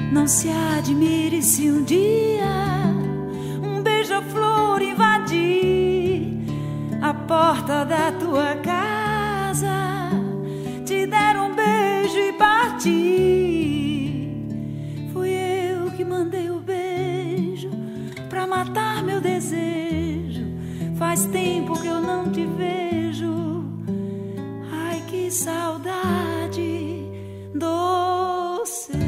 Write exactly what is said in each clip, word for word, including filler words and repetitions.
Não se admire se um dia um beija-flor invadir a porta da tua casa, te der um beijo e partir. Fui eu que mandei o beijo pra matar meu desejo. Faz tempo que eu não te vejo. Ai, que saudade doce.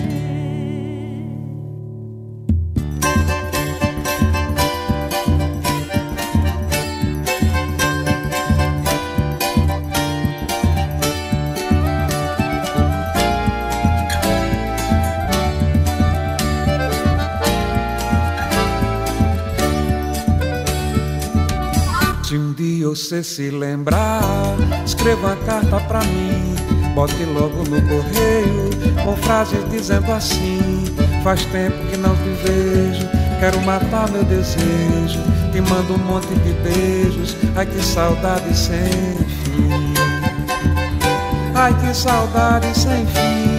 Se um dia você se lembrar, escreva uma carta pra mim, bote logo no correio, com frases dizendo assim: faz tempo que não te vejo, quero matar meu desejo, te mando um monte de beijos, ai que saudade sem fim, ai que saudade sem fim.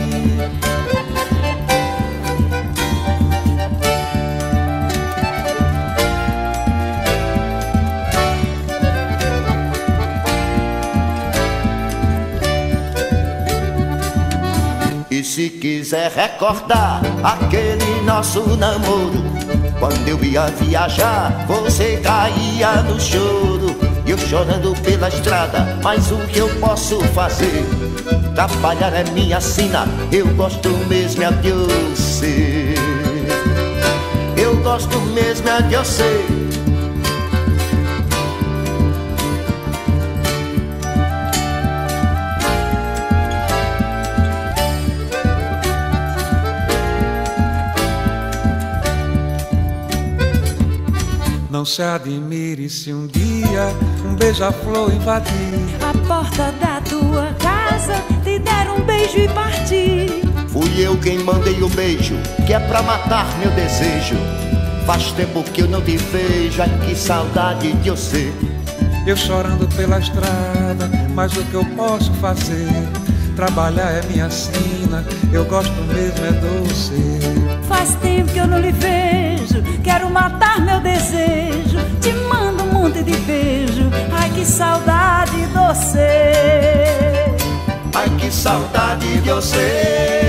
E se quiser recordar aquele nosso namoro, quando eu ia viajar, você caía no choro, eu chorando pela estrada, mas o que eu posso fazer? Trabalhar é minha sina, eu gosto mesmo é de você. Eu gosto mesmo é de você. Não se admire se um dia um beija-flor invadir a porta da tua casa, te der um beijo e partir. Fui eu quem mandei o beijo, que é pra matar meu desejo. Faz tempo que eu não te vejo, ai que saudade de você. Eu chorando pela estrada, mas o que eu posso fazer? Trabalhar é minha sina, eu gosto mesmo é doce. Faz tempo que eu não lhe vejo, quero matar meu desejo, te mando um monte de beijo, ai que saudade doce. Ai que saudade de você.